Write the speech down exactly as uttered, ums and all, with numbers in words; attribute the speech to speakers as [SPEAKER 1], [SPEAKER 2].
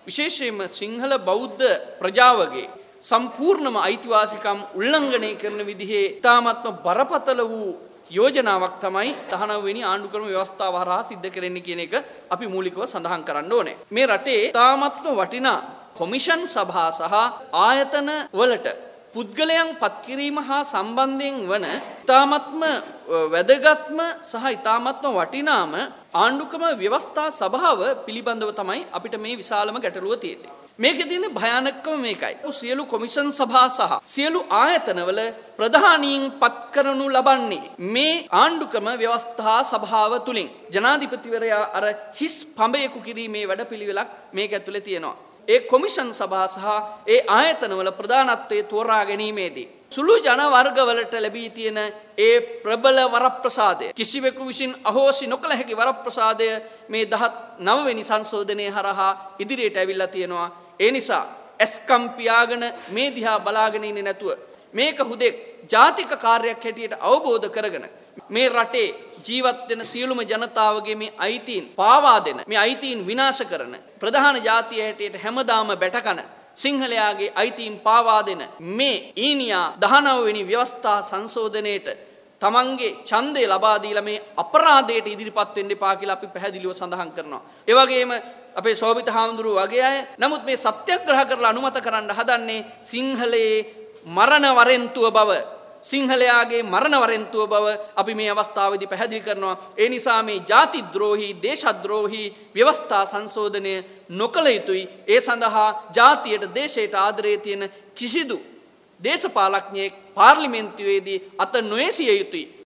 [SPEAKER 1] විශේෂයෙන්ම සිංහල බෞද්ධ ප්‍රජාවගේ සම්පූර්ණම අයිතිවාසිකම් උල්ලංඝනය කරන විදිහේ ඉතාමත්ම බරපතල වූ යෝජනාවක් තමයි දහනව වෙනි ආණ්ඩුක්‍රම ව්‍යවස්ථාව හරහා සිද්ධ කරන්නේ කියන එක අපි මූලිකව සඳහන් කරන්න ඕනේ. මේ රටේ ඉතාමත්ම වටිනා කොමිෂන් සභා සහ ආයතන වලට පුද්ගලයන් පත් කිරීම හා සම්බන්ධයෙන් වන ඉතාමත්ම වැදගත්ම සහ ඉතාමත්ම වටිනාම ආණ්ඩුක්‍රම ව්‍යවස්ථා සභාව පිළිබඳව තමයි අපිට මේ විශාලම ගැටලුව තියෙන්නේ. මේකේ තියෙන භයානකම මේකයි. සියලු කොමිෂන් සභා සහ සියලු ආයතනවල ප්‍රධානීන් පත් කරනු ලබන්නේ මේ ආණ්ඩුක්‍රම ව්‍යවස්ථා සභාව තුලින්. ජනාධිපතිවරයා අර හිස් පඹයකු කිරීමේ වැඩපිළිවෙලක් මේක ඇතුලේ තියෙනවා. ඒ කොමිෂන් සභා සහ ඒ ආයතනවල ප්‍රධානත්වයේ තෝරා ගැනීමේදී සුළු ජන වර්ගවලට ලැබී තියෙන ඒ ප්‍රබල වරප්‍රසාදය කිසිවෙකු විසින් අහෝසි නොකළ හැකි වරප්‍රසාදය මේ දහනව වෙනි සංශෝධනයේ හරහා ඉදිරියට ඇවිල්ලා තියෙනවා. ඒ නිසා ඇස්කම් පියාගෙන මේ දිහා බලාගෙන ඉන්නේ නැතුව මේක හුදෙක් ජාතික කාර්යයක් හැටියට අවබෝධ කරගෙන මේ රටේ ජීවත් වෙන සියලුම ජනතාවගේ මේ අයිතීන් පාවා දෙන මේ අයිතීන් විනාශ කරන ප්‍රධාන ජාතිය හැටියට හැමදාම බැටකන සිංහලයාගේ අයිතීන් පාවා දෙන මේ ඊනියා දහනව වෙනි ව්‍යවස්ථා සංශෝධනයේට තමන්ගේ ඡන්දය ලබා දීලා මේ අපරාධයට ඉදිරිපත් වෙන්න එපා කියලා අපි පැහැදිලිව සඳහන් කරනවා. ඒ වගේම අපේ සෝබිත හාමුදුරුවෝ වගේ අය නමුත් මේ සත්‍යග්‍රහ කරලා අනුමත කරන්න හදන්නේ සිංහලයේ මරණ වරෙන්තුව බව සිංහලයාගේ මරණ වරෙන්තුව බව අපි මේ අවස්ථාවේදී පැහැදිලි කරනවා. ඒ නිසා මේ ජාතිද්‍රෝහී දේශද්‍රෝහී ව්‍යවස්ථා සංශෝධනය නොකළ යුතුයි. ඒ සඳහා ජාතියට දේශයට ආදරය තියෙන කිසිදු දේශපාලඥයෙක් පාර්ලිමේන්තුවේදී අත නොයසිය යුතුයි.